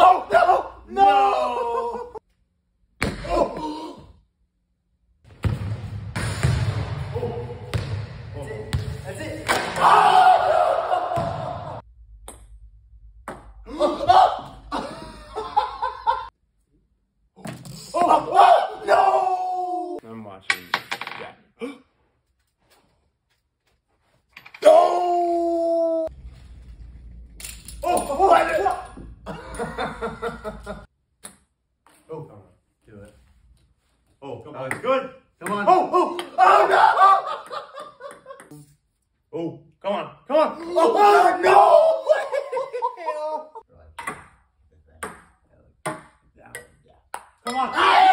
Oh, no! No! Oh! That's it. Oh, no! I'm watching. Yeah. No! Oh, what? Oh, come on. Do it. Oh, come That on. was good. Come on. Oh, no! Oh, come on. Come on. Oh, no! Come on. Ah!